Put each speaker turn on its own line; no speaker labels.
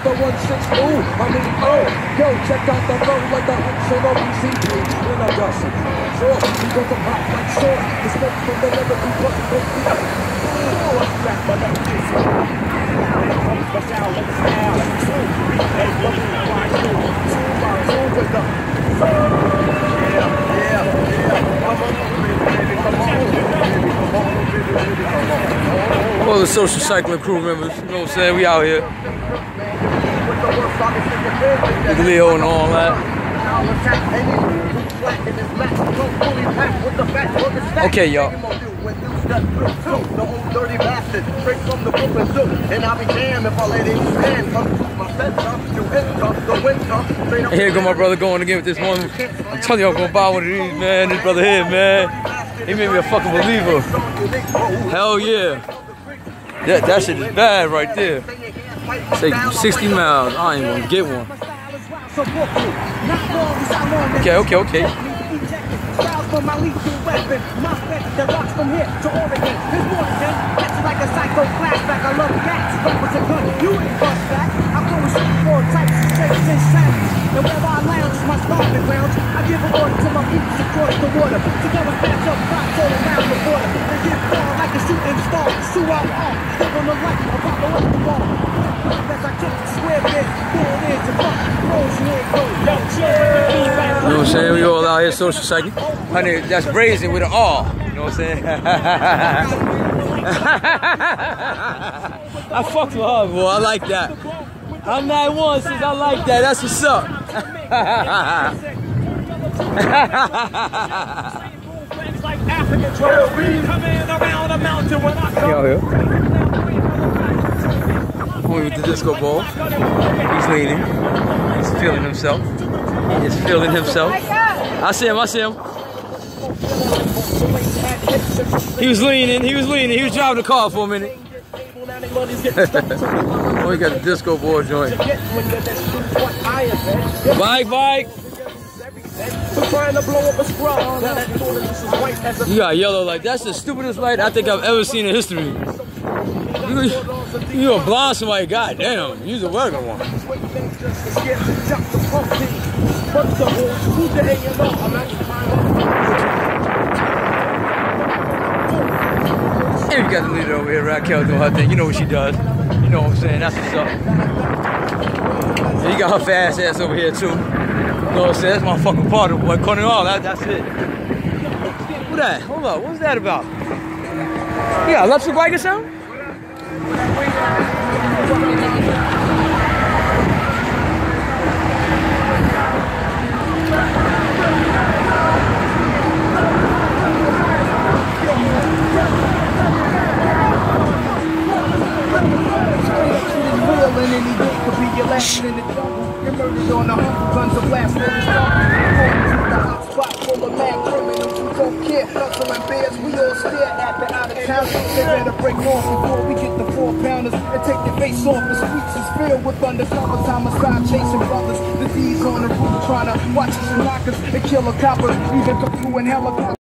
the 1-6, ooh, I mean, oh, yo, check out the road like the Hudson OBCP in a dusty. Sure, we go to pop like sure, the smoke from the lyrical plus make me up. Oh, I'm back, but I'm just comes the sound and style. Hey, what do I do? Two with the
all the social cycling crew members, you know what I'm saying? We out here. With Leo and all that. Okay, y'all. Here go my brother going again with this one. I'm telling you, I'm gonna buy one of these, man. This brother here, man. He made me a fucking believer. Hell yeah. That shit is bad right there. Take 60 miles. I ain't gonna get one. Okay.
For my lethal weapon, my spec that rocks from here to Oregon. There's more than that's like a psycho flashback. I love cats, rappers a gun, you ain't bust back. I'm going straight for types of shapes and sounds. And wherever I lounge is my stomping grounds. I give an order to my peeps across the water. Together patch up spots all around the border. They get far like a shooting star. Shoot out all, step on the light, I'll pop the the ball. As I kick the square bit, four in to fuck, rolls here it goes.
You know what I'm saying? We all out here social cycling. Honey, that's brazen with an R. You know what I'm saying? I fucked with her, boy. I like that. I'm not one since I like that. That's what's up. Yo. Going with the disco ball. He's leaning. He's feeling himself. He's feeling himself. I see him. He was leaning. He was driving the car for a minute. Oh, we got the disco ball joint. Bike. You got yellow light. That's the stupidest light I think I've ever seen in history. You gonna blind somebody, goddamn. Use a regular one. And we got the leader over here, Raquel, doing her thing. You know what she does. You know what I'm saying? That's what's up. And you got her fast ass over here, too. You know what I'm saying? That's my fucking party, boy. Cutting all that's it. What that? Hold up. What's that about? You got electric bike or something?
You're murdered on the humble guns of blast from the start. The hot spot full of mad criminals who don't care. Hustling bears, we all stare at the out of town. They better break off before we get the 4-pounders and take their face off. The streets is filled with thunder. Summertime aside, chasing brothers. The D's on the roof trying to watch us and knock us and kill a copper. Even come through in helicopter.